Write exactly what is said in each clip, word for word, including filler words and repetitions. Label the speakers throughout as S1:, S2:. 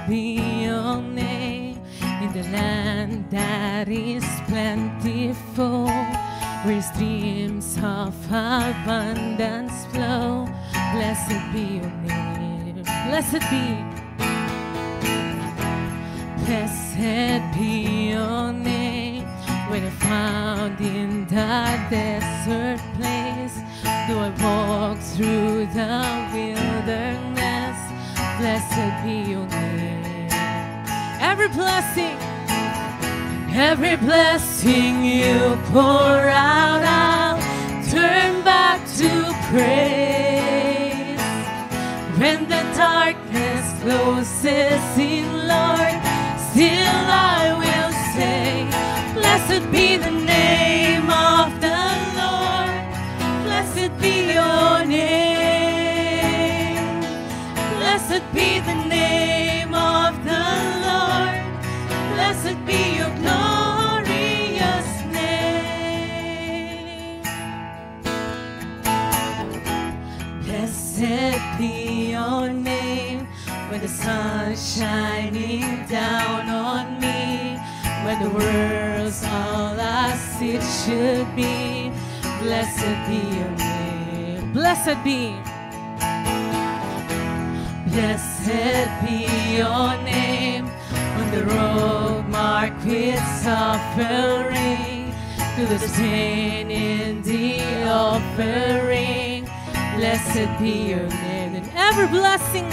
S1: be your name in the land that is plentiful, where streams of abundance flow. Blessed be your name. Blessed be. Blessed be your name. When I found in the desert place, though I walk through the wilderness, blessed be your name. Every blessing, every blessing you pour out, I'll turn back to praise. When the darkness closes in, Lord, still I will say, blessed be the name of the Lord. Blessed be your name. Blessed be the name of the Lord. Blessed be your glorious name. Blessed be your name. When the sun's shining down on me, when the world's all as it should be, blessed be your name. Blessed be. Blessed be your name. On the road marked with suffering, to the stain in the offering, blessed be your name. And every blessing,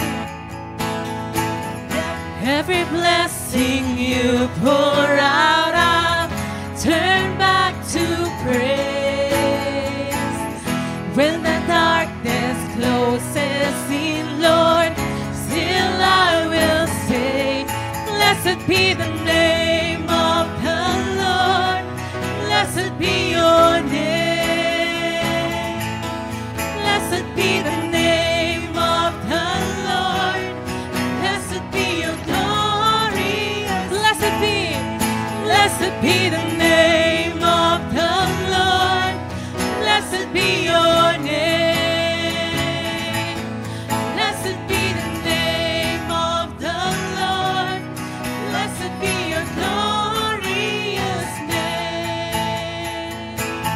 S1: every blessing you pour out, I'll turn back to praise. When the darkness closes in, Lord, still I will say, blessed be the name of the Lord. Blessed be your name. Blessed be the name of the Lord. Blessed be your glorious. Blessed be, blessed be the name of the Lord. Blessed be your name. Blessed be the name of the Lord. Blessed be your glorious name.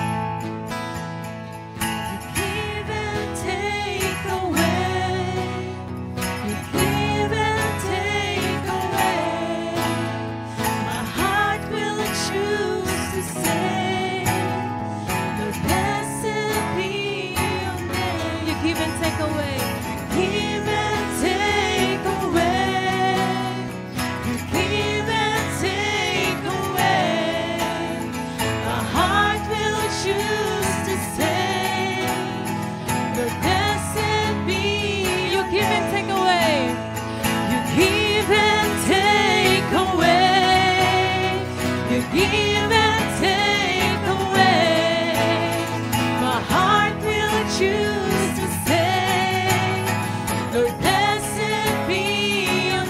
S1: You give and take away. You give and take away. My heart will choose to say, Lord, blessed be your name. You give and take away. Give and take away. You give and take away. My heart will choose to say, Lord, blessed be. You give and take away. You give and take away. You give and take away. My heart will choose to say, Lord, blessed be your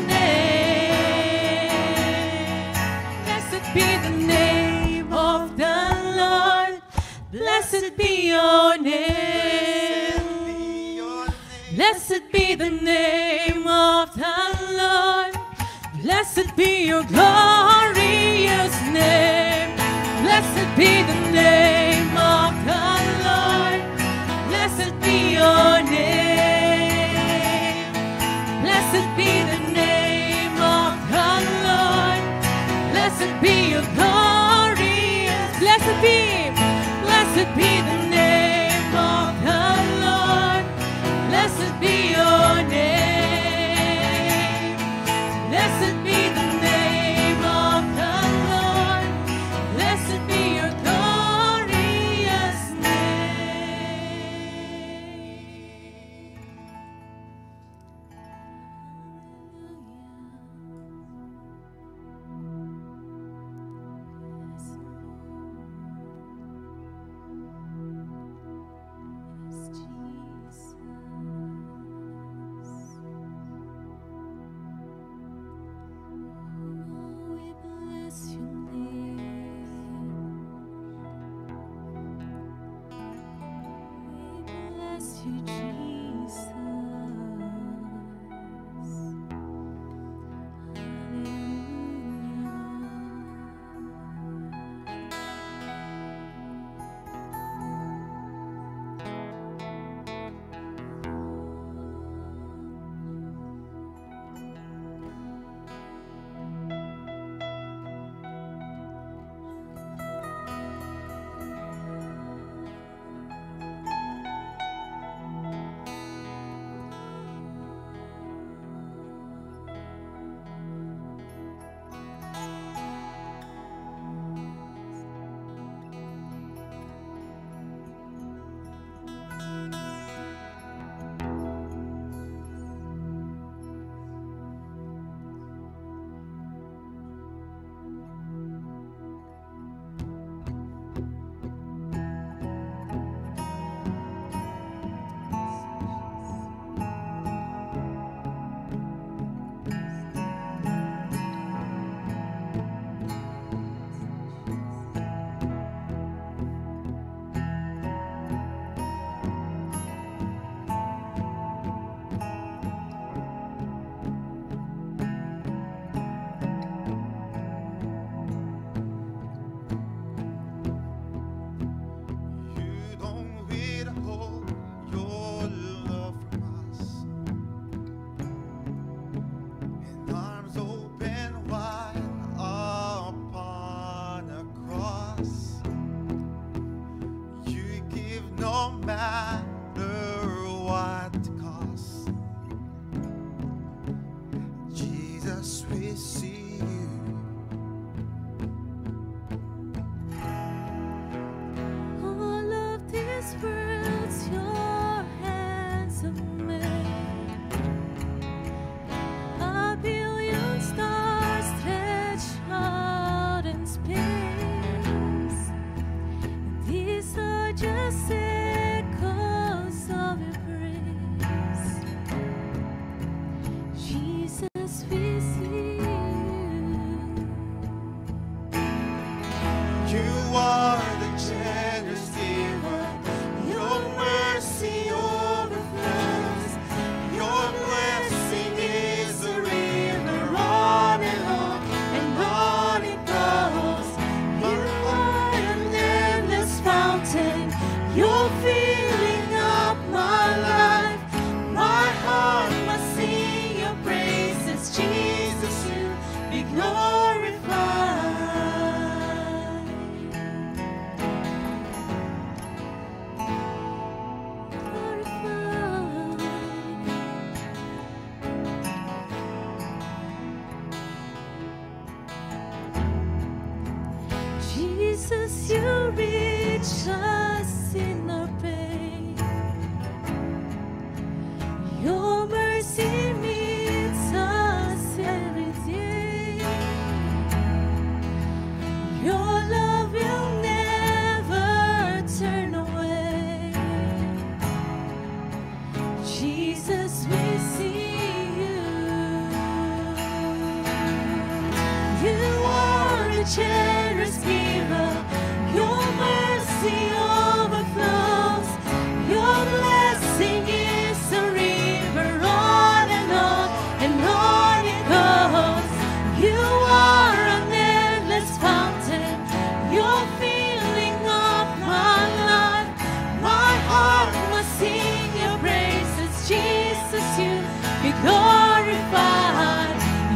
S1: name. Blessed be the name of the Lord. Blessed be your name. Blessed be the name of the Lord. Blessed be your glorious name. Blessed be the name of the Lord. Blessed be your name. Blessed be the name of the Lord. Blessed be your glorious. Blessed be, blessed be the name of the Lord. Blessed be your name. Blessed be the name of the Lord. Blessed be your glorious name.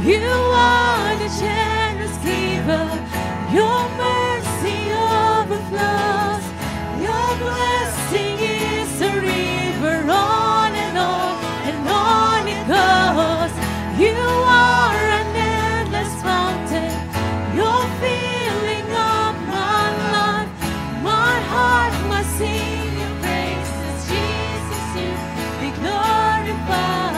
S1: You are the generous giver. Your mercy overflows. Your blessing is a river. On and on and on it goes. You are an endless fountain. You're filling up my life. My heart must sing your praises. Jesus, you be glorified.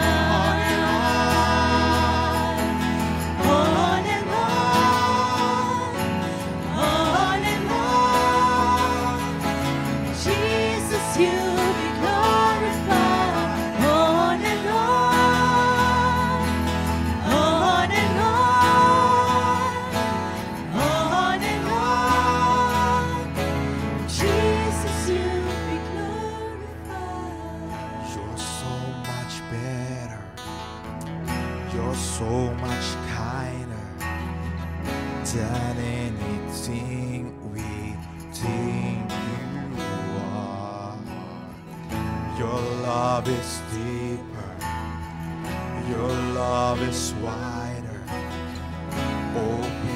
S1: On and on, on and on. Jesus, you be glorified. On and on, on and on, on and on. Jesus, you be glorified.
S2: You're so much better. You're so much kinder than anything we think you are. Your love is deeper. Your love is wider. Oh,